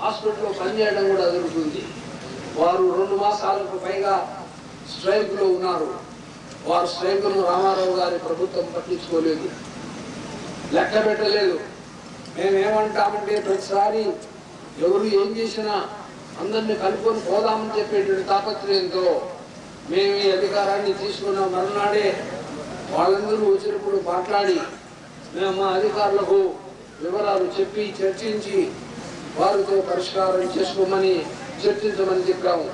హాస్పిటల్లో పనిచేయడం కూడా జరుగుతుంది. వారు 2 మాసాలకు పైగా స్ట్రైక్లో ఉన్నారు. వారు స్ట్రైకును రామారావు గారి ప్రభుత్వం పట్టించుకోలేదు, లెక్క పెట్టలేదు. మేమేమంటామంటే ప్రతిసారి ఎవరు ఏం చేసినా అందరినీ కలుపుకొని పోదామని చెప్పేటువంటి తాపత్రయంతో మేము ఈ అధికారాన్ని తీసుకున్న మరునాడే వాళ్ళందరూ వచ్చినప్పుడు మాట్లాడి మేము మా అధికారులకు వివరాలు చెప్పి చర్చించి వారితో పరిష్కారం చేసుకోమని చర్చించమని చెప్పాము.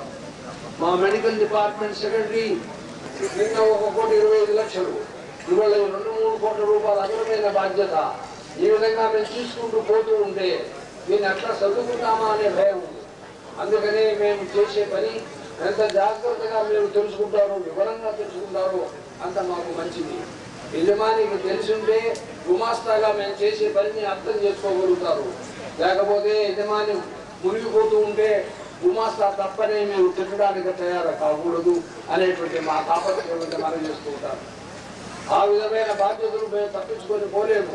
మా మెడికల్ డిపార్ట్మెంట్ సెక్రటరీ నిన్న 1,25,00,000 ఇవాళ 2-3 కోట్ల రూపాయల అదనమైన బాధ్యత. ఈ విధంగా మేము తీసుకుంటూ పోతూ ఉంటే దీన్ని ఎట్లా చదువుకుంటామా అనే భయం. అందుకనే మేము చేసే పని ఎంత జాగ్రత్తగా మీరు తెలుసుకుంటారో, వివరంగా తెలుసుకుంటారో అంత మాకు మంచిది. యజమానికి తెలిసింటే గుమాస్తాగా మేము చేసే పనిని అర్థం చేసుకోగలుగుతారు. లేకపోతే యజమాని మునిగిపోతూ ఉంటే గుమాస్తా తప్పనే మీరు తిట్టడానికి తయారు కాకూడదు అనేటువంటి మా తాపత్రయం మనం చేస్తూ ఉంటారు. ఆ విధమైన బాధ్యతలు మేము తప్పించుకొని పోలేము.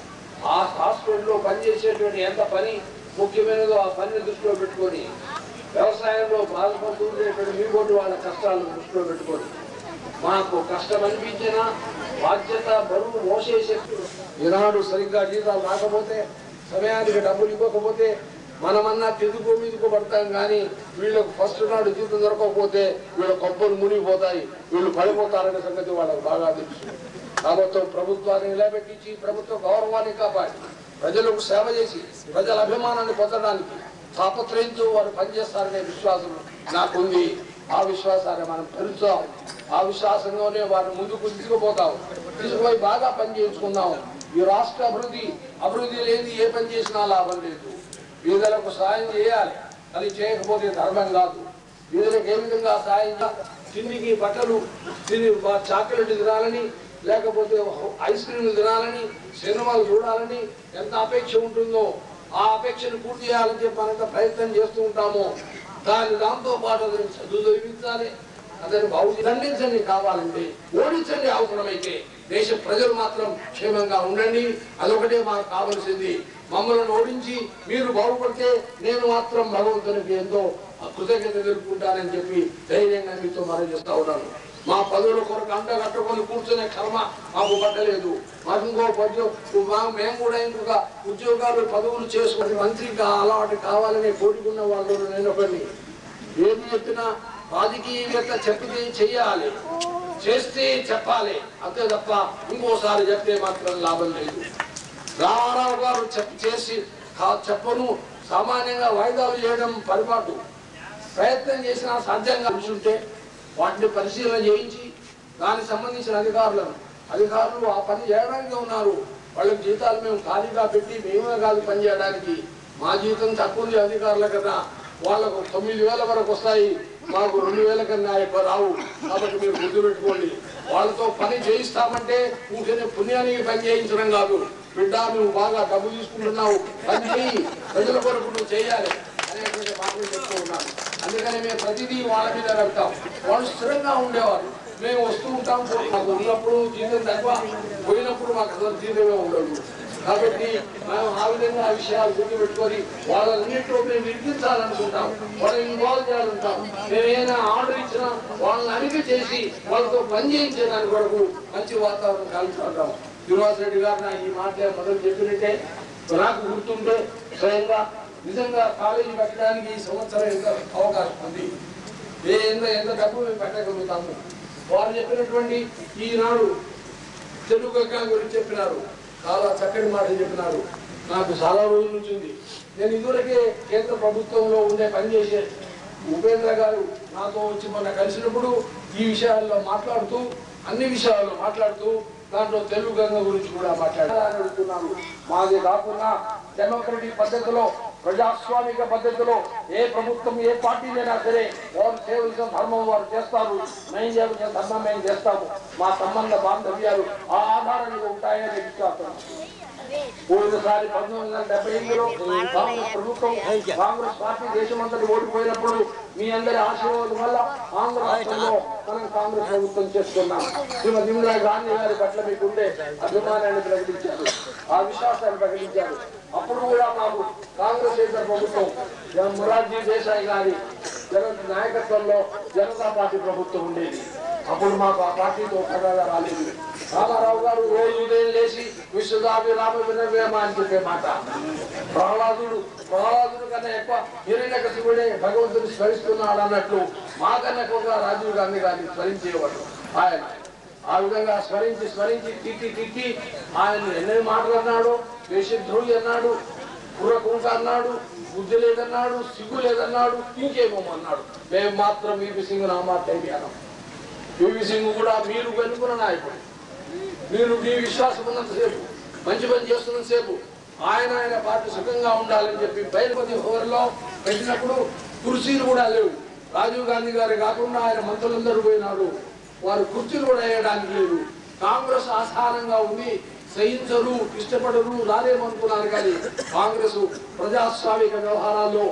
ఆ హాస్పిటల్లో పనిచేసేటువంటి ఎంత పని ముఖ్యమైనదో ఆ పనిని దృష్టిలో పెట్టుకొని, వ్యవసాయంలో బాధపడుతూ ఉండేటువంటి మీకోటి వాళ్ళ కష్టాలను దృష్టిలో పెట్టుకొని, మాకు కష్టం అనిపించినా బాధ్యత బరువు మోసేసే ఈనాడు సరిగ్గా జీతాలు రాకపోతే, సమయానికి డబ్బులు ఇవ్వకపోతే మనమన్నా తిరుగుకో మీదుకో పడతాం. కానీ వీళ్ళకు ఫస్ట్ నాడు జీతం దొరకకపోతే వీళ్ళ కొబ్బలు మునిగిపోతాయి, వీళ్ళు పడిపోతారనే సంగతి వాళ్ళకు బాగా తెలుసు. కాబట్టి ప్రభుత్వాన్ని నిలబెట్టించి ప్రభుత్వ గౌరవాన్ని కాపాడి ప్రజలకు సేవ చేసి ప్రజల అభిమానాన్ని పొందడానికి తాపత్రయంతో వారు పనిచేస్తారనే విశ్వాసం నాకుంది. ఆ విశ్వాసాన్ని మనం పెంచుతాం. ఆ విశ్వాసంలోనే వారిని ముందుకు తీసుకుపోతాం. తీసుకుపోయి బాగా పని చేయించుకుందాం. ఈ రాష్ట్ర అభివృద్ధి లేని ఏ పని చేసినా లాభం లేదు. వీధులకు సాయం చేయాలి, అది చేయకపోతే ధర్మం కాదు. వీధులకు ఏ విధంగా సాయం తిండికి బట్టలు చాక్లెట్ తినాలని, లేకపోతే ఐస్ క్రీమ్లు తినాలని, సినిమాలు చూడాలని ఎంత అపేక్ష ఉంటుందో ఆ అపేక్షను పూర్తి చేయాలని చెప్పి మనంత ప్రయత్నం చేస్తూ ఉంటామో దాంతో పాటు అతను చదువు చదివించాలి, అతను దండించండి. కావాలంటే ఓడించండి. అవసరమైతే దేశ ప్రజలు మాత్రం క్షేమంగా ఉండండి. అదొకటే మాకు కావలసింది. మమ్మల్ని ఓడించి మీరు బాగుపడితే నేను మాత్రం భగవంతునికి ఎంతో కృతజ్ఞత తెలుపుకుంటానని చెప్పి ధైర్యంగా మీతో మనం చేస్తూ ఉన్నాను. మా పదవుల కొరకు అంట కట్టుకొని కూర్చునే కర్మ మాకు పట్టలేదు. మాకు ఇంకో మేము కూడా ఇంకొక ఉద్యోగాలు పదవులు చేసుకుని మంత్రిగా అలవాటు కావాలనే కోరుకున్న వాళ్ళు నేను ఒకరిని. ఏది చెప్పినా రాజకీయవేత్త చెప్పితే చెయ్యాలి, చేస్తే చెప్పాలి, అంతే తప్ప ఇంకోసారి చెప్తే మాత్రం లాభం లేదు. రామారావు గారు చేసి చెప్పను సామాన్యంగా వాయిదాలు చేయడం పరిపాటు. ప్రయత్నం చేసినా సాధ్యంగా ఉంటే వాటిని పరిశీలన చేయించి దానికి సంబంధించిన అధికారులు ఆ పని చేయడానికి ఉన్నారు. వాళ్ళకి జీతాలు మేము ఖాళీగా పెట్టి మేమే కాదు పని చేయడానికి. మా జీతం తక్కువ ఉంది అధికారుల కన్నా. వాళ్ళకు 9,000 వరకు వస్తాయి, మాకు 2,000 కన్నా ఎక్కువ రావు. కాబట్టి మీరు గుర్తు పెట్టుకోండి. వాళ్ళతో పని చేయిస్తామంటే ఊరికే పుణ్యానికి పని చేయించడం కాదు. బిడ్డ నువ్వు బాగా డబ్బు తీసుకుంటున్నావు, పని చేయి, ప్రజల కొరకు నువ్వు చేయాలి అనేటువంటి మాటలు చెప్తూ ఉన్నాను. అందుకని మేము ప్రతిదీ వాళ్ళ మీద పెడతాం. వాళ్ళు స్థిరంగా ఉండేవారు. మేము వస్తూ ఉంటాం, మాకు ఉన్నప్పుడు జీతం తక్కువ, పోయినప్పుడు మాకు అసలు జీతమే ఉండదు. కాబట్టి మేము ఆ విధంగా ఆ విషయాలు గుర్తుపెట్టుకొని వాళ్ళన్నింటిలో మేము నిర్మించాలనుకుంటాం, వాళ్ళని ఇన్వాల్వ్ చేయాలంటాం. మేము ఏదైనా ఆర్డర్ ఇచ్చినా వాళ్ళని అడిగి చేసి వాళ్ళతో పని చేయించడానికి వరకు మంచి వాతావరణం కలుగుతుంటాం. శ్రీనివాస్ రెడ్డి గారు నా ఈ మాట మొదలు చెప్పినట్టే నాకు గుర్తుంటే స్వయంగా నిజంగా కాలేజీ పెట్టడానికి ఈ సంవత్సరం ఎంత అవకాశం ఉంది, ఎంత డబ్బు మేము పెట్టగలుగుతాము. వారు చెప్పినటువంటి ఈనాడు తెలుగు గురించి చెప్పినారు, చాలా చక్కటి మాటలు చెప్పినారు. నాకు చాలా రోజుల నుంచి ఉంది. నేను ఇదివరకే కేంద్ర ప్రభుత్వంలో ఉండే పనిచేసే ఉపేంద్ర గారు నాతో వచ్చి మొన్న కలిసినప్పుడు ఈ విషయాల్లో మాట్లాడుతూ, అన్ని విషయాల్లో మాట్లాడుతూ దాంట్లో తెలుగు గంగ గురించి కూడా మాట్లాడాలనుకుంటున్నాను. మాది కాకుండా డెమోక్రటిక్ పద్ధతిలో, ప్రజాస్వామిక పద్ధతిలో ఏ ప్రభుత్వం ఏ పార్టీలైనా సరే వారు చేయవలసిన ధర్మం వారు చేస్తారు, మేము చేయవలసిన ధర్మం మేము చేస్తాము. మా సంబంధ బాంధవ్యాలు ఆ ఆధారంగా ఉంటాయని విశ్వాసం. పోయినసారి 1978లో కాంగ్రెస్ ప్రభుత్వం కాంగ్రెస్ పార్టీ దేశమంతటి ఓడిపోయినప్పుడు మీ అందరి ఆశీర్వాదం వల్ల ఆంధ్ర రాష్ట్రంలో మనం కాంగ్రెస్ ప్రభుత్వం చేసుకున్నాం. శ్రీమతి ఇందిరా గాంధీ గారి పట్ల మీకుండే అభిమానాన్ని ప్రకటించారు, ఆ విశ్వాసాన్ని ప్రకటించారు. అప్పుడు కూడా మాకు కాంగ్రెస్ ప్రభుత్వం మొరార్జీ దేశాయ్ గారి నాయకత్వంలో జనతా పార్టీ ప్రభుత్వం ఉండేది. అప్పుడు మాకు ఆ పార్టీతో కథగా రాలేదు. రామారావు గారు రోజు ఉదయం లేచి విశ్వదాభిరామ వినవేమ అని చెప్పే మాట. ప్రహ్లాదుడు కన్నా ఎక్కువ హిరణ్యకశిపుడే భగవంతుని స్మరిస్తున్నాడు అన్నట్లు మాకన్నా ఎక్కువగా రాజీవ్ గాంధీ గారిని స్మరించేవాడు ఆయన. ఆ విధంగా స్మరించి తిట్టి ఆయన ఎన్ని మాటలు అన్నాడు, వేషద్రోహి అన్నాడు, కుర్రకుంక అన్నాడు, బుద్ధి లేదన్నాడు, సిగ్గు లేదన్నాడు, ఇంకేమో అన్నాడు. మేము మాత్రం వీపీ సింగ్ నామాధ్యానం. వీపీ సింగ్ కూడా మీరు వెనుకున్న నాయకుడు, మీరు మీ విశ్వాసం ఉన్నంతసేపు, మంచి పని చేస్తున్నంతసేపు ఆయన పార్టీ సుఖంగా ఉండాలని చెప్పి బయలుపతి హోర్లో పెట్టినప్పుడు కుర్చీలు కూడా లేవు. రాజీవ్ గాంధీ గారు కాకుండా ఆయన మంత్రులందరూ పోయినాడు, వారు కుర్చీలు కూడా వేయడానికి లేదు. కాంగ్రెస్ ఆధారంగా ఉంది, సహించరు, ఇష్టపడరు, రాలేమనుకున్నారు. కానీ కాంగ్రెస్ ప్రజాస్వామిక వ్యవహారాల్లో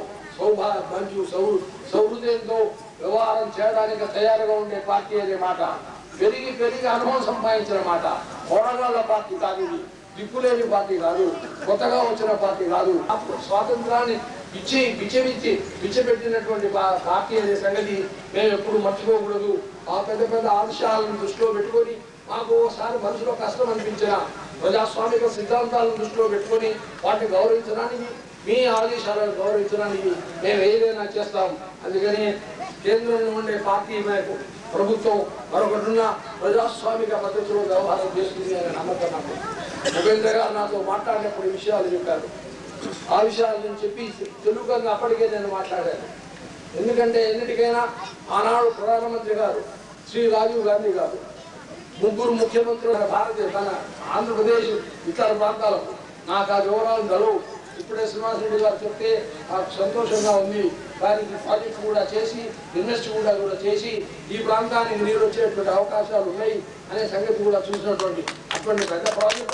సౌహృదయంతో వ్యవహారం చేయడానికి తయారుగా ఉండే పార్టీ అనే మాట, పెరిగి అనుభవం సంపాదించిన మాట. ఓడగాళ్ళ పార్టీ కాదు ఇది, దిక్కులేని పార్టీ కాదు, కొత్తగా వచ్చిన పార్టీ కాదు. స్వాతంత్రాన్ని పిచ్చబెట్టినటువంటి పార్టీ అనే సంగతి మేము ఎప్పుడు మర్చిపోకూడదు. ఆ పెద్ద ఆంశాలను దృష్టిలో పెట్టుకొని మాకు ఒకసారి మనసులో కష్టం అనిపించిన ప్రజాస్వామిక సిద్ధాంతాలను దృష్టిలో పెట్టుకొని వాటిని గౌరవించడానికి, మీ ఆదేశాలను గౌరవించడానికి మేము ఏదైనా చేస్తాం. అందుకని కేంద్రంలో ఉండే పార్టీ మనకు ప్రభుత్వం మరొకటిన్న ప్రజాస్వామిక పద్ధతిలో వ్యవహారం చేస్తుంది అనే నమ్మకం నాకు. ఉపేంద్ర గారు నాతో మాట్లాడినప్పుడు విషయాలు చెప్పారు. ఆ విషయాలను చెప్పి తెలుగుగా అప్పటికే నేను మాట్లాడాను. ఎందుకంటే ఎన్నిటికైనా ఆనాడు ప్రధానమంత్రి గారు శ్రీ రాజీవ్ గాంధీ గారు, ముగ్గురు ముఖ్యమంత్రులు తన ఆంధ్రప్రదేశ్ ఇతర ప్రాంతాలకు నాకు ఆ వివరాలు గలవు. ఇప్పుడే శ్రీనివాసరెడ్డి గారు చెప్తే నాకు సంతోషంగా ఉంది. దానికి ప్రాజెక్ట్ కూడా చేసి ఇన్వెస్ట్ కూడా చేసి ఈ ప్రాంతానికి నీరు వచ్చేటువంటి అవకాశాలు ఉన్నాయి అనే సంగతి కూడా చూసినటువంటి అటువంటి పెద్ద ప్రాజెక్టు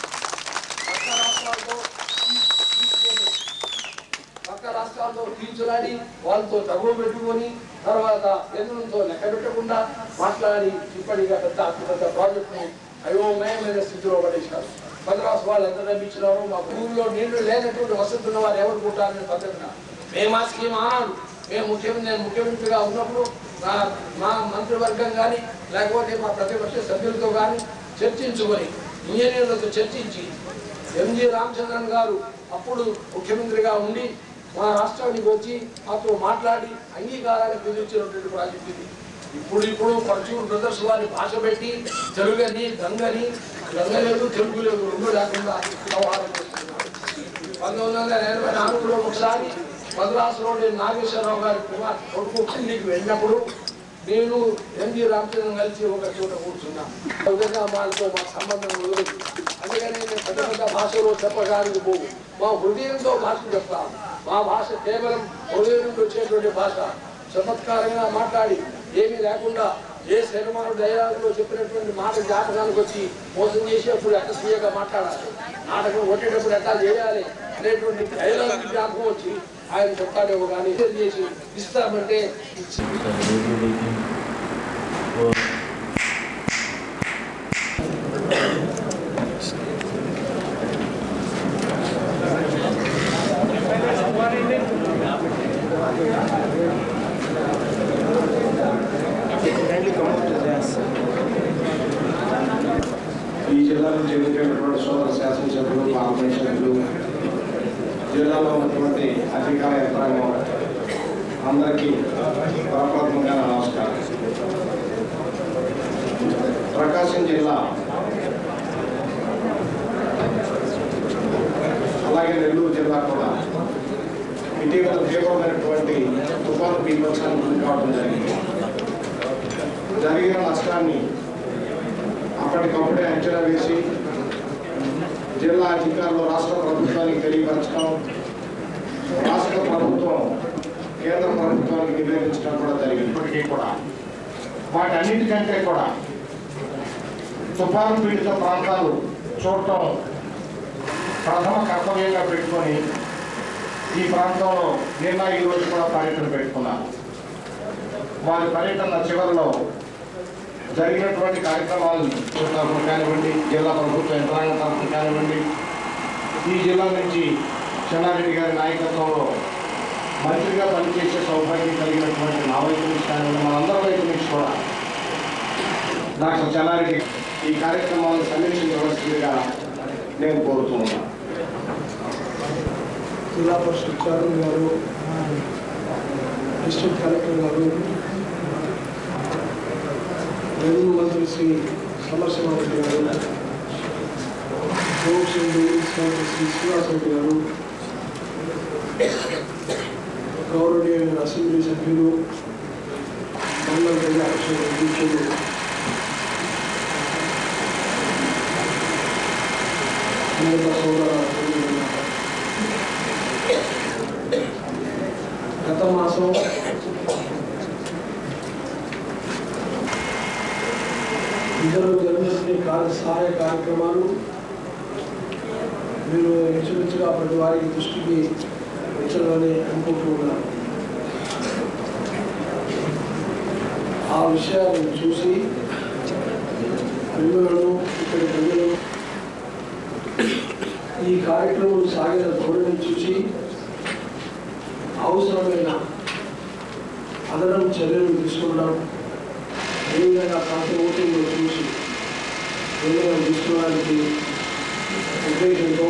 పక్క రాష్ట్రాలతో తీర్చులాడి వాళ్ళతో తగువ పెట్టుకొని తర్వాత కేంద్రంతో లెక్క పెట్టకుండా మాట్లాడి ఇప్పటిగా పెద్ద ప్రాజెక్టును అయోమయమైన స్థితిలో పడేశారు. మద్రాసు వాళ్ళు ఎంత నమ్మించినారో, మా భూమిలో నీళ్లు లేనటువంటి వసతి ఉన్న వారు ఎవరు కూటారనే పద్ధతిన మేము ఆ స్కీమ్ ఆనాడు నేను ముఖ్యమంత్రిగా ఉన్నప్పుడు మా మంత్రివర్గం కానీ లేకపోతే మా ప్రతిపక్ష సభ్యులతో కానీ చర్చించుకొని ఇంజనీర్లతో చర్చించి ఎంజి రామచంద్రన్ గారు అప్పుడు ముఖ్యమంత్రిగా ఉండి మా రాష్ట్రానికి వచ్చి మాతో మాట్లాడి అంగీకారాన్ని కుదిర్చినటువంటి ప్రాజెక్ట్ ఇది. ఇప్పుడు పరచూరు బ్రదర్స్ వారి భాష పెట్టి తెలుగని గంగని గంగలేదు తెలుగు లేదు రెండు లేకుండా వ్యవహారం చేస్తున్నారు. 1984లో ఒకసారి మద్రాసులో నేను నాగేశ్వరరావు గారి కొడుకు ఢిల్లీకి వెళ్ళినప్పుడు నేను ఎంజి రామచంద్రన్ కలిసి ఒక చోట కూర్చున్నా. విధంగా వాళ్ళతో మా సంబంధం ఉండదు. అందుకని నేను పెద్ద భాషలో చెప్పడానికి పోవు, మా హృదయంతో భాష చెప్తాం. మా భాష కేవలం హృదయం నుండి వచ్చేటువంటి భాష. చమత్కారంగా మాట్లాడి ఏమీ లేకుండా ఏ సినిమాను డైలాగులో చెప్పినటువంటి మాట జ్ఞాపకానికి వచ్చి మోసం చేసేటప్పుడు ఎట్లా తీయగా మాట్లాడాలి, నాటకం కొట్టేటప్పుడు ఎట్లా చేయాలి అనేటువంటి డైలాగ్ జ్ఞాపకం వచ్చి ఆయన చెప్తాడేమో కానీ చేసి ఇస్తామంటే ఈ జిల్లా నుంచి ఎన్నికైనటువంటి సోదర శాసనసభ్యులు, పార్లమెంట్ సభ్యులు, జిల్లాలో ఉన్నటువంటి అధికార యంత్రాంగం అందరికీ ప్రప్రథమంగా నమస్కారం. ప్రకాశం జిల్లా అలాగే నెల్లూరు జిల్లా కూడా ఇటీవల తీవ్రమైనటువంటి తుఫాను బీభత్సానికి గురి కావడం జరిగింది. జరిగిన నష్టాన్ని అప్పటికప్పుడే అంచనా వేసి జిల్లా అధికారులు రాష్ట్ర ప్రభుత్వానికి తెలియపరచడం, రాష్ట్ర ప్రభుత్వం వారికి నివేదించడం కూడా జరిగింది. ఇప్పటికీ కూడా వాటన్నిటికంటే కూడా తుఫాను పీడిత ప్రాంతాలు చూడటం ప్రథమ కర్తవ్యంగా పెట్టుకొని ఈ ప్రాంతంలో నిన్న ఈరోజు కూడా పర్యటన పెట్టుకున్నారు. వారి పర్యటన చివరిలో జరిగినటువంటి కార్యక్రమాలను తరఫున కానివ్వండి, జిల్లా ప్రభుత్వ యంత్రాంగం తరఫున కానివ్వండి, ఈ జిల్లా నుంచి చెన్నారెడ్డి గారి నాయకత్వంలో మంత్రిగా పనిచేసే సౌభాగ్యం కలిగినటువంటి నా వైపు నుంచి కానివ్వండి, మనందరి వైపు నుంచి కూడా డాక్టర్ చెన్నారెడ్డి ఈ కార్యక్రమాలను సమీక్షించవలసిందిగా నేను కోరుతూ ఉన్నాను. జిల్లా పరిషత్ చైర్మన్ గారు, డిస్ట్రిక్ట్ కలెక్టర్ గారు, రెవెన్యూ మంత్రి శ్రీ సమర్శనారెడ్డి గారు, రోడ్స్ అండ్ బిల్డింగ్స్ మంత్రి శ్రీ శ్రీనివాసరెడ్డి గారు, గౌరవనీయులైన అసెంబ్లీ సభ్యులు, మండల ప్రజాపరిషత్ అధ్యక్షులు, గత మాసం ఇద్దరు జరిగినటువంటి సహాయ కార్యక్రమాలు మీరు ఇంచుమించుగా ప్రతి వారికి దృష్టికి వచ్చారని అనుకుంటున్నారు. ఆ విషయాలను చూసి ప్రజలను ఇక్కడి ప్రజలు ఈ కార్యక్రమం సాగిన ధోరణిని చూసి అవసరమైన అదనం చర్యలు తీసుకున్నాం. ఏ విధంగా కాంట్రిబ్యూటింగ్లో చూసి నిర్ణయం తీసుకోవడానికి ఉద్దేశంతో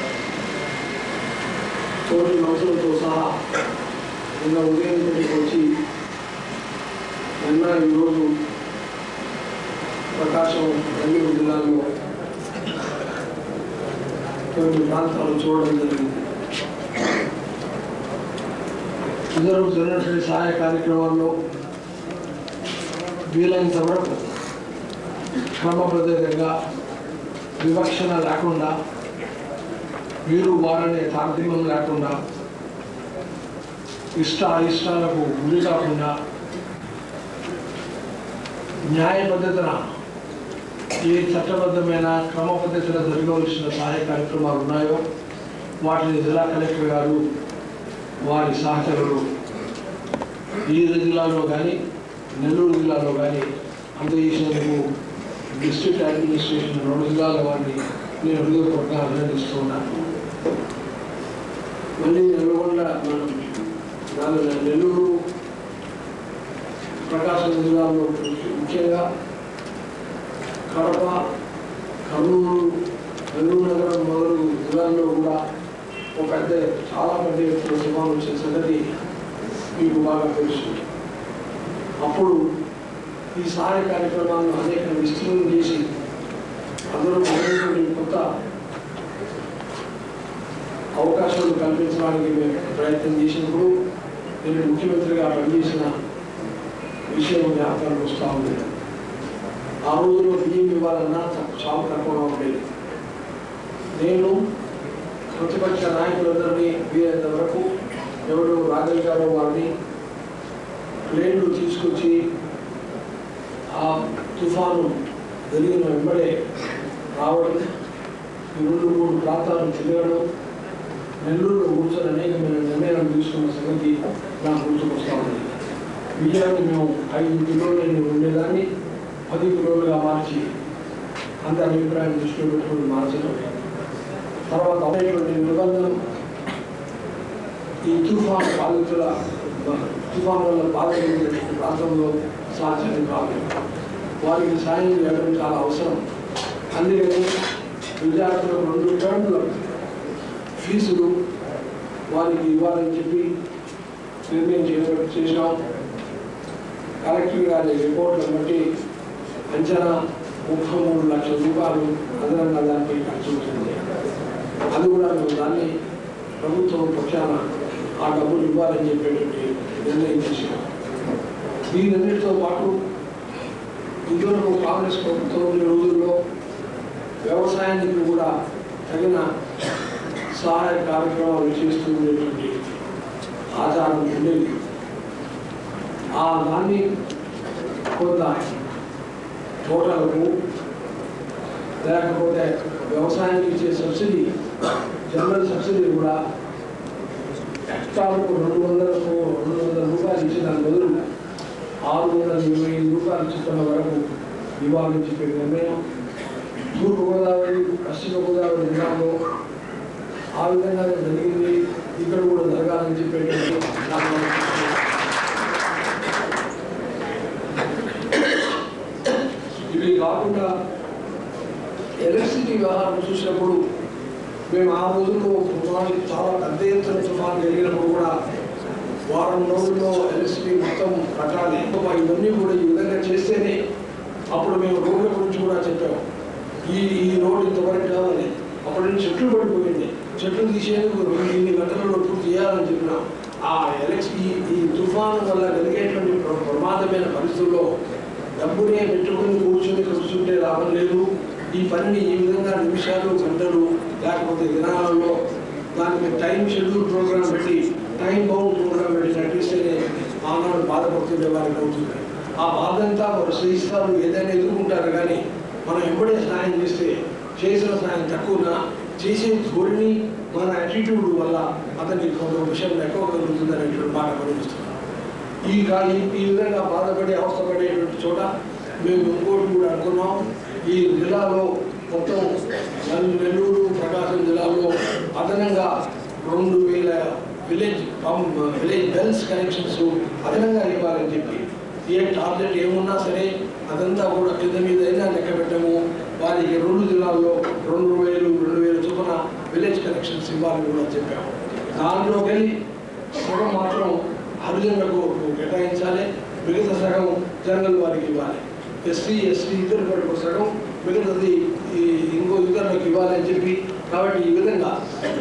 తోటి మంత్రులతో సహా నిన్న ఉదయం ఇక్కడికి వచ్చి నిన్న ఈరోజు ప్రకాశం రంగూరు జిల్లాలో కొన్ని ప్రాంతాలు చూడడం జరిగింది. ఇద్దరు జరిగినటువంటి సహాయ కార్యక్రమాల్లో వీలైనంత వరకు క్రమబద్ధంగా వివక్షణ లేకుండా, వీరు వారనే తారతమ్యం లేకుండా, ఇష్టాలకు గురి కాకుండా న్యాయ పద్ధతిన ఏ చట్టబద్ధమైన క్రమ పద్ధతిలో జరగవలసిన సహాయ కార్యక్రమాలు ఉన్నాయో వాటిని జిల్లా కలెక్టర్ గారు వారి సహచరులు ఈ జిల్లాలో కానీ నెల్లూరు జిల్లాలో కానీ అందజేసినందుకు డిస్ట్రిక్ట్ అడ్మినిస్ట్రేషన్ 2 జిల్లాల వారిని నేను హృదయపూర్వకంగా అభినందిస్తూ ఉన్నాను. మళ్ళీ నల్గొండ నెల్లూరు ప్రకాశం జిల్లాలో ముఖ్యంగా కడప, కర్నూలు, నెల్లూరు నగరం మొదలు జిల్లాల్లో కూడా చాలా పెద్ద ఎత్తున తుఫాను వచ్చిన సంగతి మీకు బాగా తెలుసు. అప్పుడు ఈ సహాయ కార్యక్రమాలను అనేక విస్తృతం చేసి అందరూ కొత్త అవకాశాలు కల్పించడానికి మేము ప్రయత్నం చేసినప్పుడు నేను ముఖ్యమంత్రిగా పనిచేసిన విషయం జ్ఞాపకానికి వస్తూ ఉంది. ఆ రోజుల్లో బియ్యం ఇవ్వాలన్నా చాలా తక్కువగా ఉండేది. నేను ప్రతిపక్ష నాయకులందరినీ వీలైనంత వరకు ఎవరు రాగలిగారో వారిని ప్లేన్లు తీసుకొచ్చి ఆ తుఫాను జరిగిన వెంబడే రావడం, 2-3 ప్రాంతాలను తిరగడం, నెల్లూరులో కూర్చొని అనేకమైన నిర్ణయాలు తీసుకున్న సంగతి నాకు గుర్తుకొస్తా ఉంది. బియ్యాన్ని మేము 5 కిలోలు ఉండేదాన్ని 10 కిలోలుగా మార్చి అందరి అభిప్రాయం దృష్టిలో పెట్టుకుని మార్చడం. తర్వాత అనేటువంటి నిబంధనలు ఈ తుఫాను వల్ల బాధితులైనటువంటి ప్రాంతంలో సాధ్యం కాదు. వారికి సాయం చేయడం చాలా అవసరం. అందుకని విద్యార్థులకు 2 టర్మ్ల ఫీజులు వారికి ఇవ్వాలని చెప్పి నిర్ణయం చేశాం. కలెక్టర్ గారి రిపోర్ట్లను బట్టి అంచనా 33 లక్షల రూపాయలు అదనంగా దానికి ఖర్చు అవుతుంది. అది కూడా మేము దాన్ని ప్రభుత్వం పక్షాన ఆ డబ్బులు ఇవ్వాలని చెప్పేటువంటి నిర్ణయం చేశాం. దీనన్నిటితో పాటు ఇదివరకు కాంగ్రెస్ ప్రభుత్వం ఈ రోజుల్లో వ్యవసాయానికి కూడా తగిన సహాయ కార్యక్రమాలు చేస్తూ ఉండేటువంటి ఆచారం ఉండేది. దాన్ని కొంత తోటలకు లేకపోతే వ్యవసాయానికి ఇచ్చే సబ్సిడీ, జనరల్ సబ్సిడీ కూడా హెక్టార్కు 200 రూపాయలు ఇచ్చి దాని బదులు 625 రూపాయలు ఇచ్చుకున్న వరకు ఇవ్వాలని చెప్పే నిర్ణయం తూర్పుగోదావరి, పశ్చిమ గోదావరి జిల్లాలో ఆ విధంగా జరిగింది. ఇక్కడ కూడా జరగాలని చెప్పేటువంటి ఇవి కాకుండా ఎలక్ట్రిసిటీ వ్యవహారం చూసినప్పుడు మేము ఆ రోజుల్లో తుఫాను చాలా పెద్ద ఎత్తున తుఫాను జరిగినప్పుడు కూడా వారం రోజుల్లో ఎలక్ట్రిసిటీ మొత్తం కట్టాలి. ఇవన్నీ కూడా ఈ విధంగా చేస్తేనే అప్పుడు మేము రోడ్ల గురించి కూడా చెప్పాము. ఈ రోడ్డు ఇంతవరకు కావాలి, అప్పటి నుంచి చెట్లు పడిపోయింది, చెట్లు తీసేందుకు ఇన్ని గంటలలో పూర్తి చేయాలని చెప్పినాం. ఆ ఈ తుఫాను వల్ల కలిగేటువంటి ప్రమాదమైన పరిస్థితుల్లో డబ్బునే పెట్టుకుని కూర్చుంటే లాభం లేదు. ఈ పనిని ఈ విధంగా నిమిషాలు, గంటలు లేకపోతే దినాలలో దానికి టైం షెడ్యూల్ ప్రోగ్రాం పెట్టి, టైం బౌండ్ ప్రోగ్రాం పెట్టి నటిస్తేనే ఆనాడు బాధపడుతుండే వారికి అవుతుంది. ఆ బాధ అంతా వారు సహిస్తారు, ఏదైనా ఎదుర్కొంటారు. కానీ మనం ఎప్పుడే సహాయం చేస్తే చేసిన సహాయం తక్కువనా, చేసే ధోరణి మన యాటిట్యూడ్ వల్ల అతనికి కొంత విషయం ఎక్కువ కలుగుతుంది అనేటువంటి మాట గమనిస్తున్నాం. ఈ విధంగా బాధపడి అవస్థపడేటువంటి చోట మేము ఇంకోటి కూడా అనుకున్నాం. ఈ జిల్లాలో మొత్తం నెల్లూరు, ప్రకాశం జిల్లాలో అదనంగా 2000 విలేజ్ బెల్స్ కనెక్షన్స్ అదనంగా ఇవ్వాలని చెప్పి ఏ టార్గెట్ ఏమున్నా సరే అదంతా కూడా కింద మీద అయినా లెక్క పెట్టము. వారికి 2 జిల్లాల్లో 2000 చొప్పున విలేజ్ కనెక్షన్స్ ఇవ్వాలని కూడా చెప్పాము. దాంట్లోకి వెళ్ళి సగం మాత్రం హరిజనులకు కేటాయించాలి, మిగతా సగం జనరల్ వారికి ఇవ్వాలి. ఎస్సీ ఇద్దరు వరకు సగం, మిగతాది ఇంకో ఇతరులకు ఇవ్వాలని చెప్పి. కాబట్టి ఈ విధంగా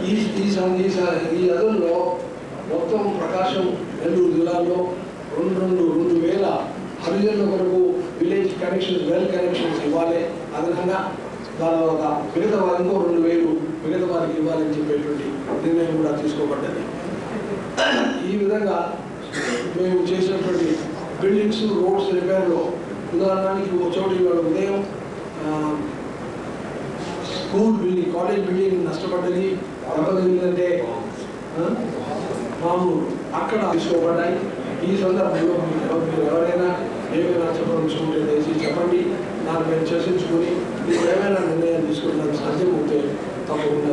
ఈ అదనంలో మొత్తం ప్రకాశం, నెల్లూరు జిల్లాలో 2000 హరిజనుల వరకు విలేజ్ కనెక్షన్స్, వెల్ కనెక్షన్స్ ఇవ్వాలి అదనంగా. తర్వాత మిగతా వారికి ఇంకో 2000 మిగతా వారికి ఇవ్వాలని చెప్పేటువంటి నిర్ణయం కూడా తీసుకోబడ్డది. ఈ విధంగా మేము చేసినటువంటి బిల్డింగ్స్, రోడ్స్ రిపేర్లో ఉదాహరణకి ఒక చోటు ఇవాళ ఉదయం స్కూల్ బిల్డింగ్, కాలేజ్ బిల్డింగ్ నష్టపడ్డది. దెబ్బతిందంటే మామూలు అక్కడ తీసుకోబడ్డాయి. ఈ సందర్భంలో మీరు ఎవరైనా ఏమైనా చెప్పదలుచుకుంటే దయచేసి చెప్పండి. నాకు మేము చర్చించుకొని మీరు ఏమైనా నిర్ణయం తీసుకుంటానికి సాధ్యం ఉంటే తప్పకుండా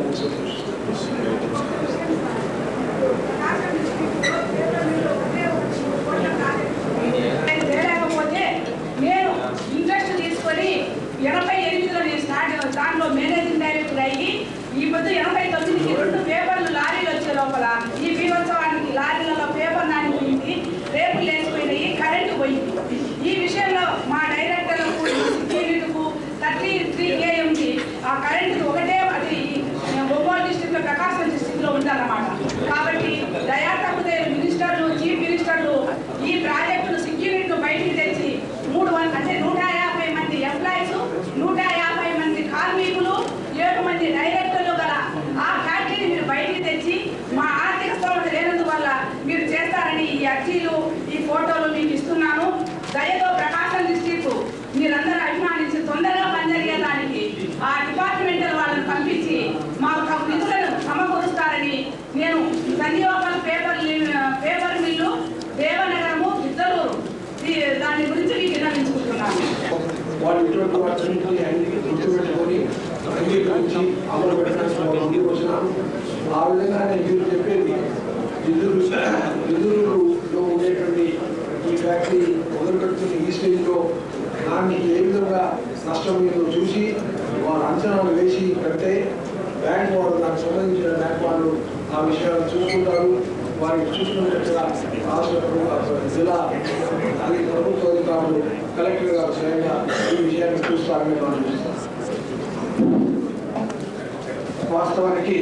లేకపోతే నేను ఇంట్రెస్ట్ తీసుకొని 88లో నేను దాంట్లో మేనేజింగ్ డైరెక్టర్ అయ్యి ఈ పొద్దు 89కి 2 పేపర్లు లారీలు వచ్చే లోపల ఈ బీభత్సవానికి లారీలలో పేపర్ నానిపోయింది, రేపులు లేచిపోయినాయి, కరెంటు పోయింది. ఈ విషయంలో మా డైరెక్టర్లకు, యూనిట్కు 33 KMకి ఆ కరెంటు ఒకటే అది ఒంగోలు డిస్ట్రిక్ట్లో, ప్రకాశం డిస్ట్రిక్ట్లో ఉందన్నమాట. కాబట్టి దయా తప్పితే మినిస్టర్లు, చీఫ్ మినిస్టర్లు ఈ ప్రాజెక్టును సెక్యూరిటీను బయటికి తెచ్చి 150 మంది ఎంప్లాయీస్, 150 మంది కార్మికులు, 7 మంది డైరెక్టర్లు గల ఆ ఫ్యాక్టరీని మీరు బయటికి తెచ్చి మా ఆర్థిక స్థోమత లేనందువల్ల మీరు చేస్తారని ఈ అర్జీలు, ఈ ఫోటోలు మీకు ఇస్తున్నాను. దయతో ప్రకాశం డిస్ట్రిక్ట్ మీరందరూ అభిమానించి తొందరగా పని జరిగేదానికి ఆ డిపార్ట్మెంటల్ వాళ్ళని పంపించి మాకు నిధులను సమకూరుస్తారని నేను సంజీవపల్ పేపర్ మిల్లు, దేవనగరము, ఇద్దరూరు దాని గురించి మీకు విన్నవించుకుంటున్నాను. వాళ్ళు ఇటువంటి వాటిని అన్ని గుర్తుపెట్టుకొని అంగీకరించి అమలు పెట్టడానికి ముందుకు వచ్చినారు. ఆ విధంగానే మీరు చెప్పేది ఎదురులో ఉండేటువంటి ఈ ఫ్యాక్టరీ మొదలుపెడుతున్న ఈ స్టేజ్లో దాన్ని ఏ విధంగా నష్టం మీరు చూసి వారు అంచనాలు వేసి కడితే బ్యాంక్ వాళ్ళు, దానికి సంబంధించిన బ్యాంక్ వాళ్ళు ఆ విషయాలు చూసుకుంటారు. వారికి చూసుకున్నట్టుగా రాష్ట్ర జిల్లా అది ప్రభుత్వ అధికారులు, కలెక్టర్ గారు స్వయంగా ఈ విషయాన్ని చూస్తారని మనం చూస్తాం. వాస్తవానికి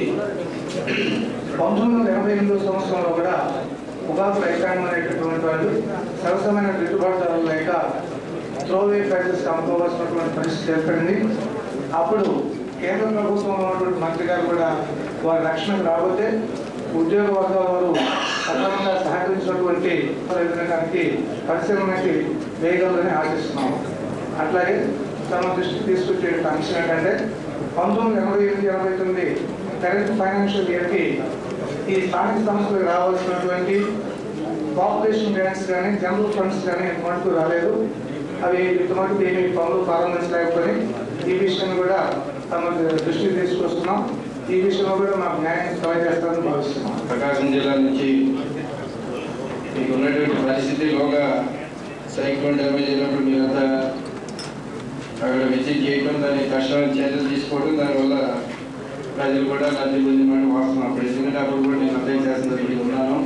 1988 సంవత్సరంలో కూడా ఉగాది రైతాంగం అనేటటువంటి వాళ్ళు సరసమైన గిట్టుబాటు లేక త్రోవే ప్రైజెస్ అమ్ముకోవాల్సినటువంటి పరిస్థితి ఏర్పడింది. అప్పుడు కేంద్ర ప్రభుత్వంలో ఉన్నటువంటి మంత్రి గారు కూడా వారి రక్షణకు రాబోతే ఉద్యోగ వర్గాల వారు సక్రమంగా సహకరించినటువంటి తోటి ఎదురడానికి పరిశ్రమకి వేయగలరని ఆశిస్తున్నాము. అట్లాగే తమ దృష్టికి తీసుకొచ్చే అంశం ఏంటంటే 1988-89 కరెంట్ ఫైనాన్షియల్ ఇయర్కి ఈ స్థానిక సంస్థలకు రావాల్సినటువంటి కార్పొరేషన్ గ్రాంట్స్ కానీ జనరల్ ఫండ్స్ కానీ మటుకు రాలేదు. అవి ఇంతమటుకు ఏమి పనులు ప్రారంభించలేకపోయి ఈ విషయం కూడా తమ దృష్టికి తీసుకొస్తున్నాం. ఈ విషయంలో కూడా మాకు న్యాయం కలగజేస్తారని భావిస్తున్నాం. ప్రకాశం జిల్లా నుంచి మీకు ఉన్నటువంటి పరిస్థితిలోగా సైక్లోన్ డ్యామేజ్ అయినప్పుడు మీరంతా అక్కడ విజిట్ చేయడం, దాని కష్టాలను చర్యలు తీసుకోవడం, దానివల్ల ప్రజలు కూడా లబ్ధి పొందినట్టు వాస్తున్నాం. అప్పుడు ఎందుకంటే అప్పుడు కూడా నేను అప్లై చేస్తున్నప్పుడు ఉన్నాను.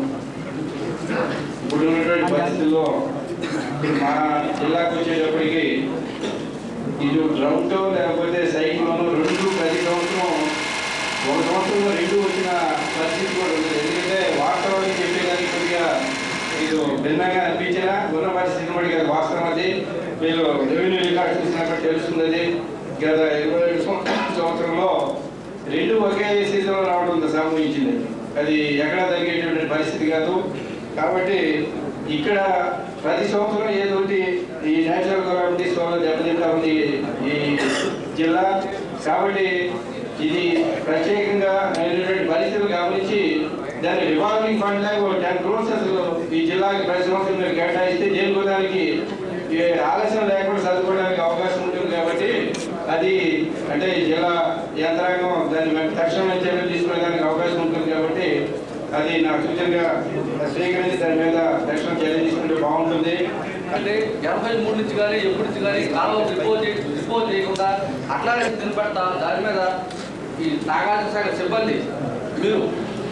ఇప్పుడు ఉన్నటువంటి పరిస్థితుల్లో మా జిల్లాకు వచ్చేటప్పటికి ఇది డ్రౌట్ లేకపోతే సైక్లోన్ రెండు ప్రతి సంవత్సరం ఒక సంవత్సరంలో రెండు వచ్చిన పరిస్థితి కూడా ఉంది. ఎందుకంటే వాస్తవాన్ని చెప్పేదానికి కొద్దిగా ఇది భిన్నంగా అనిపించినా ఉన్న పరిస్థితిని బట్టి అది వాస్తవం. అది మీరు రెవెన్యూ రికార్డ్ చూసినప్పుడు తెలుస్తుంది. అది గత 27 సంవత్సరంలో రెండు ఒకే సీజన్లో రావడం సంభవించింది. అది ఎక్కడా తగ్గేటువంటి పరిస్థితి కాదు. కాబట్టి ఇక్కడ ప్రతి సంవత్సరం ఏదోటి ఈ నేచురల్ కలామిటీస్ వల్ల దెబ్బతింటా ఉంది ఈ జిల్లా. కాబట్టి ఇది ప్రత్యేకంగా అయినటువంటి పరిస్థితులు గమనించి దాని రివాల్వింగ్ ఫండ్ లాగా 10 crores అసలు ఈ జిల్లాకి ప్రతి సంవత్సరం మీరు కేటాయిస్తే దేనికో దానికి ఆలస్యం లేకుండా చదువుకోవడానికి అవకాశం ఉంటుంది. కాబట్టి అది అంటే జిల్లా యంత్రాంగం దాన్ని తక్షణమే చర్యలు తీసుకునేదానికి అవకాశం ఉంటుంది. కాబట్టి అది నాకు సూచనగా స్వీకరించి దాని మీద తక్షణ చర్య తీసుకుంటే బాగుంటుంది. అంటే 83 నుంచి కానీ ఎప్పటి నుంచి కానీ కాలంలో డిస్పోజ్ చేయకుండా అట్లానే నిలబడతా దాని మీద ఈ నాగార్జున శాఖ సిబ్బంది మీరు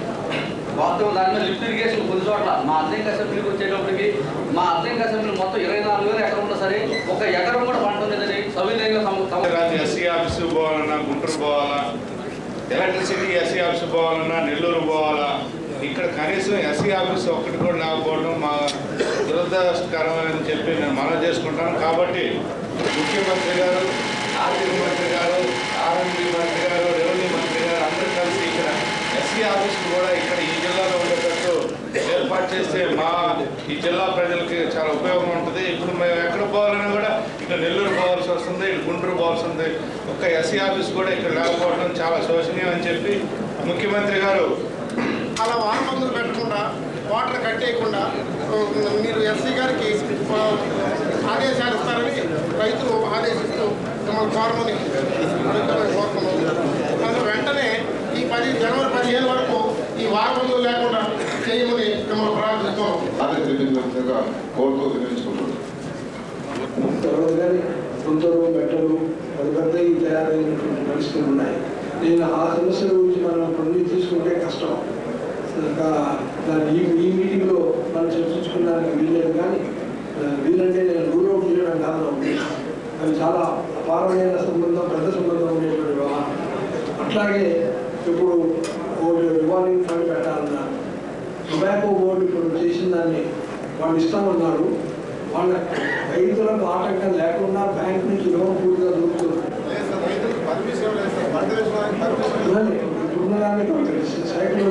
వాస్తవం దాని మీద లిఫ్ట్ ఇరిగేషన్ కొన్ని చోట్ల మా అద్దెంకి అసెంబ్లీకి వచ్చేటప్పటికి మా అద్దెంకి అసెంబ్లీ మొత్తం 24,000 ఎకరం ఉన్నా సరే ఒక ఎకరం కూడా పంట ఉండేదని సవినయంగా ఎస్సీ ఆఫీసు పోవాలన్నా గుంటూరు పోవాలా, ఎలక్ట్రిసిటీ ఎస్సీ ఆఫీసు పోవాలన్నా నెల్లూరు పోవాలా, ఇక్కడ కనీసం ఎస్సీ ఆఫీసు ఒక్కటి కూడా లేకపోవడం మా దురదృష్టకరమని చెప్పి నేను మనవి చేసుకుంటాను. కాబట్టి ముఖ్యమంత్రి గారు, ఆర్థిక మంత్రి గారు, ఆర్ఎండ్బి మంత్రి గారు, రెవెన్యూ మంత్రి గారు అందరూ కలిసి ఇక్కడ ఎస్సీ ఆఫీసు కూడా ఇక్కడ ఈ జిల్లాలో ఉండేటట్టు ఏర్పాటు చేస్తే మా ఈ జిల్లా ప్రజలకి చాలా ఉపయోగం ఉంటుంది. ఇప్పుడు మేము ఎక్కడ పోవాలన్నా కూడా ఇక్కడ నెల్లూరు పోవాల్సి వస్తుంది, ఇక్కడ గుంటూరు పోవాల్సి ఉంది. ఒక్క ఎస్సీ ఆఫీసు కూడా ఇక్కడ లేకపోవడం చాలా శోచనీయం అని చెప్పి ముఖ్యమంత్రి గారు అలా వారమందులు పెట్టకుండా వాటర్ కట్టేయకుండా మీరు ఎస్సీ గారికి ఆదేశాలు ఇస్తారని రైతులు ఆదేశిస్తూ మిమ్మల్ని కోరమని కోరుతున్నాం. వెంటనే ఈ జనవరి 15 వరకు ఈ వారమందులు లేకుండా చేయమని మిమ్మల్ని ప్రార్థిస్తున్నాం. కానీ గుంటూరు మెట్టలు పెద్దవి తయారైనటువంటి పరిస్థితులు ఉన్నాయి. నేను ఆ సమస్యల గురించి మనం కొన్ని తీసుకుంటే కష్టం. దాన్ని ఈ మీటింగ్లో మనం చర్చించుకోవడానికి వీల్లేదు. కానీ వీలంటే నేను రూల్ అవుట్ చేయడం కాదు. అది చాలా అపారమైన సంబంధం, పెద్ద సంబంధం ఉండేటువంటి వ్యవహారం. అట్లాగే ఇప్పుడు రివాల్వింగ్ ఫండ్ పెట్టాలన్నారు. టొబాకో బోర్డు ఇప్పుడు చేసిన దాన్ని వాళ్ళు ఇస్తామన్నారు. వాళ్ళ రైతులకు ఆటంకం లేకుండా బ్యాంక్ నుంచి లోన్ పూర్తిగా దొరుకుతుంది. ఇప్పుడున్నదాన్ని సైకిల్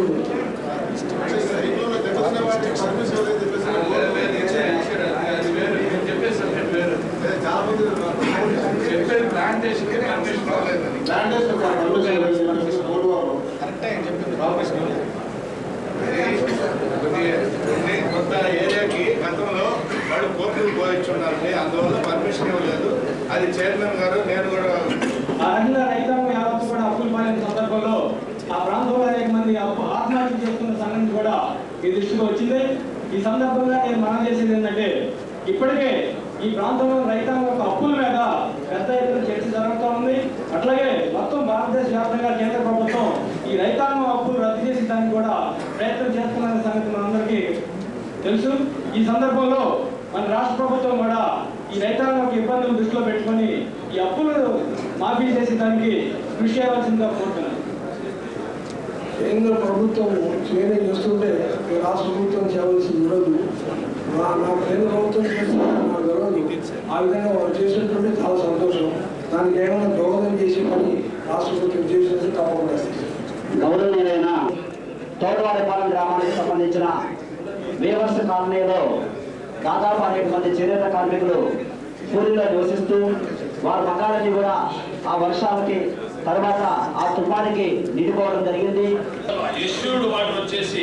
కొంత ఏరియాకి గతంలో వాడు కోర్టుకు పోయించున్నారండి, అందువల్ల పర్మిషన్ ఇవ్వలేదు. అది చైర్మన్ గారు నేను కూడా రైతాంగం యావత్తు కూడా అప్పులు పాలైన సందర్భంలో ఆ ప్రాంతంలో అనేక మంది ఆత్మహత్య చేస్తున్న సంగతి కూడా ఈ దృష్టికి వచ్చింది. ఈ సందర్భంగా నేను మనం చేసేది ఏంటంటే ఇప్పటికే ఈ ప్రాంతంలో రైతాంగం అప్పుల మీద పెద్ద ఎత్తున చర్చ జరుగుతూ ఉంది. అట్లాగే మొత్తం భారతదేశ వ్యాప్తంగా కేంద్ర ప్రభుత్వం ఈ రైతాంగం అప్పులు రద్దు చేసే దానికి కూడా ప్రయత్నం చేస్తున్న సంగతి మనందరికీ తెలుసు. ఈ సందర్భంలో మన రాష్ట్ర ప్రభుత్వం కూడా ఈ రైతాంగం ఇబ్బందులు దృష్టిలో పెట్టుకొని ఈ అప్పులు మాఫీ చేసే దానికి కృషి చేయవలసిందిగా కోరుతున్నాను. కేంద్ర ప్రభుత్వం చేయడం చేస్తుంటే రాష్ట్ర ప్రభుత్వం చేయవలసింది ఉండదు. నా కేంద్ర ప్రభుత్వం చేస్తున్నా నాకు గర్వదు. ఆ విధంగా వాళ్ళు చేసినటువంటి చాలా సంతోషం. దానికి ఏమైనా దోహదం చేసే పని రాష్ట్ర ప్రభుత్వం చేసినట్టు తప్పకుండా. గౌరవనీయులైన తోటవారిపాలెం గ్రామానికి సంబంధించిన వేవర్స్ కాలనీలో దాదాపు అనేక మంది చేనేత కార్మికులు పూరిలో నివసిస్తూ వారి మకాలన్నీ కూడా ఆ వర్షాలకి తర్వాత ఆ తుఫానికి నిండిపోవడం జరిగింది. ఇష్యూడ్ వాటర్ వచ్చేసి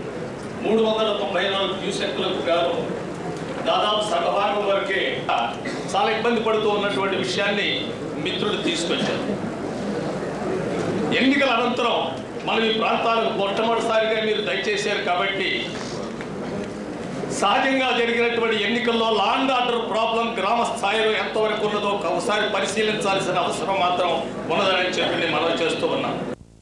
394 క్యూసెక్లకు గాను దాదాపు సగభాగం వరకే చాలా ఇబ్బంది పడుతూ ఉన్నటువంటి విషయాన్ని మిత్రుడు తీసుకొచ్చారు. ఎన్నికల అనంతరం మనం ఈ ప్రాంతాలకు మొట్టమొదటిసారిగా మీరు దయచేశారు కాబట్టి సహజంగా జరిగినటువంటి ఎన్నికల్లో లా అండ్ ఆర్డర్ ప్రాబ్లం గ్రామ స్థాయిలో ఎంతవరకు ఉన్నదో ఒకసారి పరిశీలించాల్సిన అవసరం మాత్రం ఉన్నదని చెప్పి నేను మనం చేస్తూ ఉన్నాను.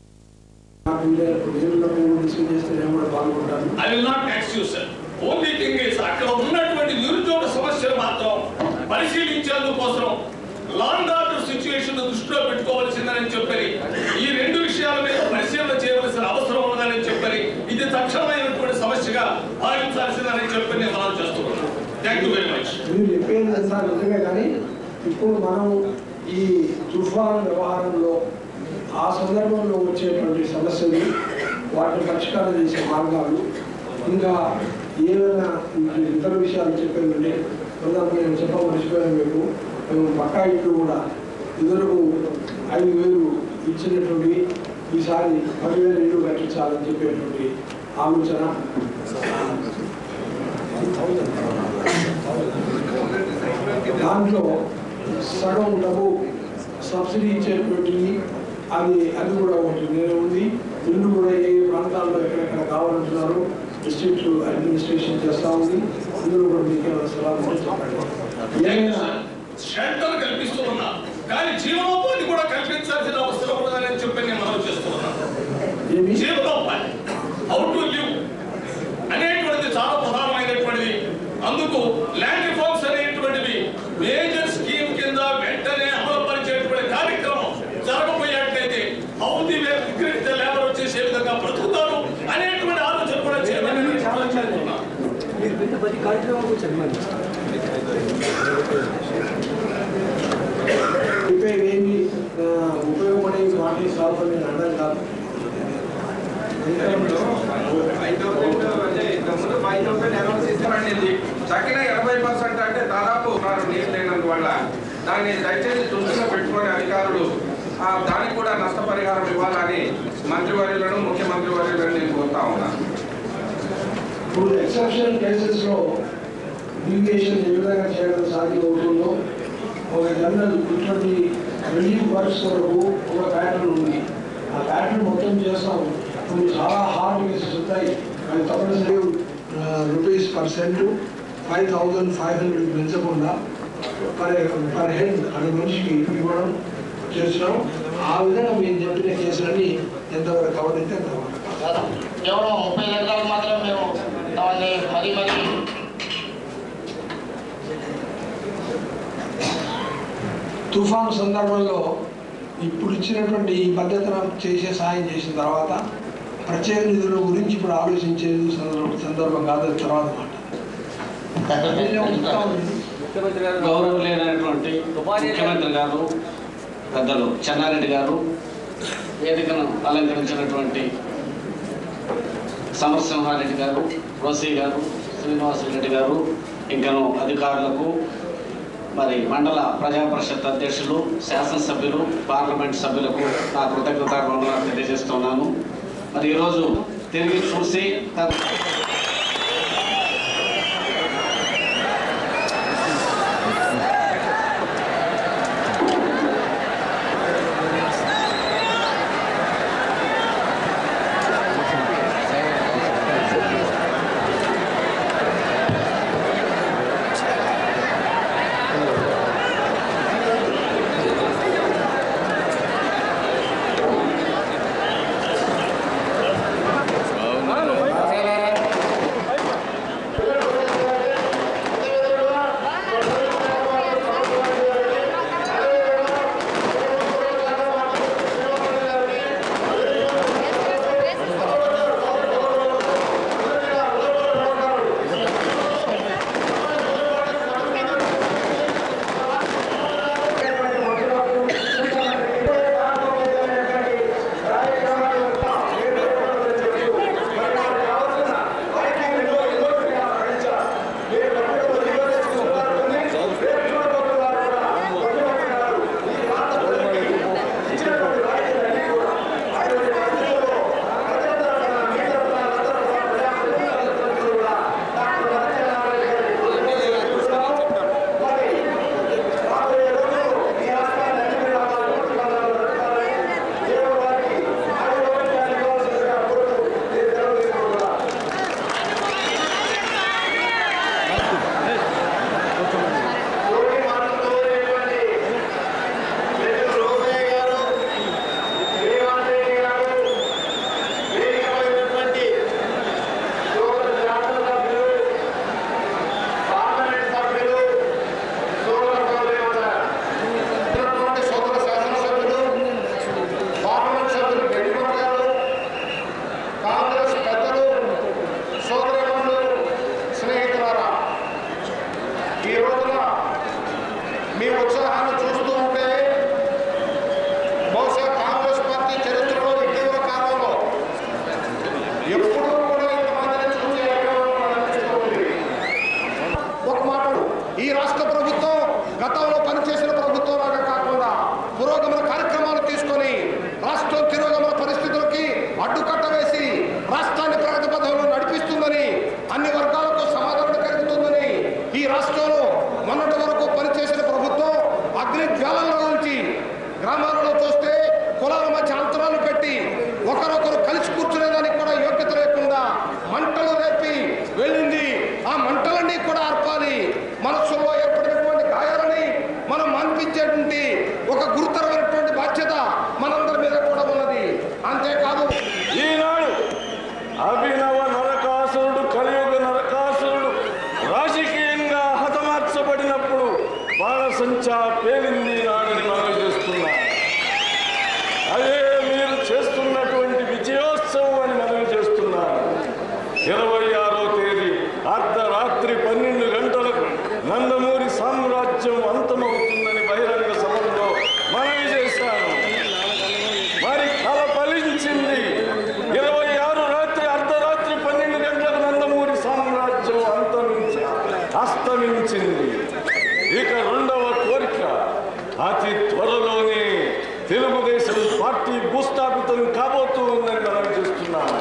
I will not excuse sir. Only thing is అక్కడ ఉన్నటువంటి నిరుద్యోగ సమస్యలు మాత్రం పరిశీలించేందుకోసం లా అండ్ ఆర్డర్ సిచ్యువేషన్ దృష్టిలో పెట్టుకోవాల్సిందని చెప్పని ఈ రెండు విషయాల మీద పరిశీలన చేయవలసిన అవసరం ఉన్నదని చెప్పని ఇది తక్షణమైనటువంటి సమస్యగా భావించాల్సిందని చెప్పి నేను మనం చేస్తున్నాను. Thank you very much. మీరు చెప్పేది సార్ నిజమే, కానీ ఇప్పుడు మనం ఈ తుఫాను వ్యవహారంలో ఆ సందర్భంలో వచ్చేటువంటి సమస్యలు వాటిని పరిష్కారం చేసే మార్గాలు ఇంకా ఏమైనా ఇతర విషయాలు చెప్పేదంటే ఉదాహరణ నేను మర్చిపోయాను మీకు. మేము పక్కా ఇట్లు కూడా ఇదివరకు 5,000 ఇచ్చినటువంటి ఈసారి 10,000 ఇళ్ళు కట్టించాలని చెప్పేటువంటి ఆలోచన. దాంట్లో సగం డబ్బు సబ్సిడీ ఇచ్చేటువంటివి అది కూడా ఒకటి నేను ఉంది. ఇల్లు కూడా ఏ ప్రాంతాల్లో ఎక్కడెక్కడ కావాలంటున్నారు డిస్ట్రిక్ట్ అడ్మినిస్ట్రేషన్ చేస్తూ ఉంది. ఇందులో కూడా మీకు సలహా చెప్పండి. షెల్టర్ కల్పిస్తూ ఉన్నా కానీ జీవనోపాధి కూడా కల్పించాల్సిన అవసరం ఉన్నదని చెప్పి నేను మనం చేస్తూ ఉన్నాను. జీవనోపాధి హౌ టు లివ్ అనేటువంటిది చాలా ప్రధానమైనటువంటిది. అందుకు ల్యాండ్ రిఫార్మ్స్ అనేటువంటివి మేజర్ స్కీమ్ కింద వెంటనే అమలుపరిచేటువంటి కార్యక్రమం జరగబోయేట్లయితే హౌ ది లేబర్ వచ్చేసి ఏ విధంగా బ్రతుకుతారు అనేటువంటి ఆలోచన కూడా చేయమని ఇవేమి ఉపయోగపడే వాటిని సాల్వ్ నేను అర్థం కాదు. తగ్గిన 80% అంటే దాదాపు నీరు లేనందువల్ల దాన్ని దయచేసి దృష్టిలో పెట్టుకునే అధికారులు దానికి కూడా నష్టపరిహారం ఇవ్వాలని మంత్రివర్యులను ముఖ్యమంత్రి వర్యులను నేను కోరుతా ఉన్నాను. ఇప్పుడు ఎక్సెప్షనల్ కేసెస్లో డీవియేషన్ ఏ విధంగా చేయడం సాధ్యం అవుతుందో ఒక జనరల్ ఇటువంటి రిలీఫ్ వర్క్స్ వరకు ఒక ప్యాటర్న్ ఉంది. ఆ ప్యాటర్న్ మొత్తం చేస్తాం. కొన్ని చాలా హార్డ్ కేసెస్ ఉంటాయి. అవి తప్పనిసరి ₹1 5,500 పెంచకుండా పర్ హెడ్ అనే మనిషికి ఇవ్వడం చేస్తున్నాం. ఆ విధంగా మేము చెప్పిన కేసులన్నీ ఎంతవరకు కవర్ అయితే అంతవరకు. కేవలం 30 ఎకరాలు మాత్రం మేము దాన్ని మరీ తుఫాను సందర్భంలో ఇప్పుడు ఇచ్చినటువంటి ఈ పద్ధతిని చేసే సాయం చేసిన తర్వాత ప్రత్యేక నిధుల గురించి ఇప్పుడు ఆలోచించేది సందర్భం కాదు. తర్వాత మాట గౌరవలేనటువంటి ముఖ్యమంత్రి గారు పెద్దలు చెన్నారెడ్డి గారు, వేదికను అలంకరించినటువంటి సమరసింహారెడ్డి గారు, రోసీ గారు, శ్రీనివాసరెడ్డి గారు, ఇంకను అధికారులకు, మరి మండల ప్రజా పరిషత్ అధ్యక్షులు, శాసనసభ్యులు, పార్లమెంట్ సభ్యులకు నా కృతజ్ఞతలు తెలియజేస్తున్నాను. మరి ఈరోజు తిరిగి చూసి మనస్సులో ఏర్పడినటువంటి గాయాలని మనం మాన్పించేటువంటి ఒక గురుతరమైనటువంటి బాధ్యత మనందరి మీద కూడా ఉన్నది. అంతేకాదు ఈనాడు అభినవ నరకాసురుడు కలియుగ నరకాసురుడు రాజకీయంగా హతమార్చబడినప్పుడు బాణసంచా పేలింది నాడని మనం చేస్తున్నా. అదే మీరు చేస్తున్నటువంటి విజయోత్సవం అని మనం చేస్తున్నారు. 26వ తేదీ అర్ధరాత్రి 12 గంటలకు నందమూరి సామ్రాజ్యం అంతమవుతుందని బహిరంగ సభలో మనవి చేశాను. మరి కల ఫలించింది. 26 రాత్రి అర్ధరాత్రి 12 గంటలకు నందమూరి సామ్రాజ్యం అస్తమించింది. ఇక రెండవ కోరిక అతి త్వరలోనే తెలుగుదేశం పార్టీ భూస్థాపితం కాబోతూ ఉందని మనం చేస్తున్నాము.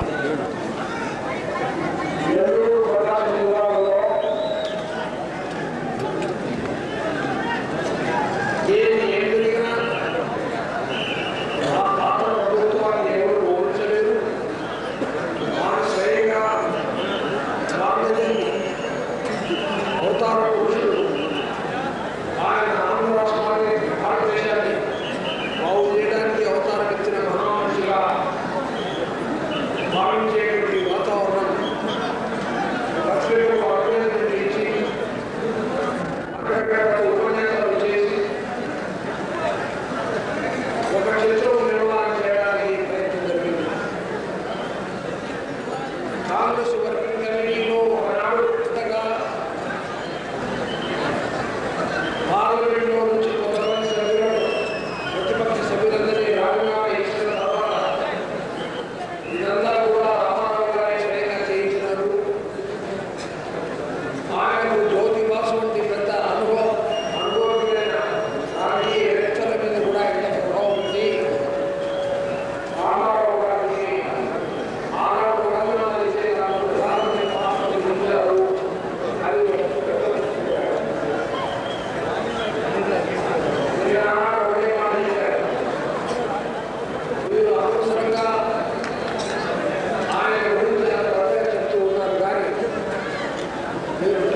మీరు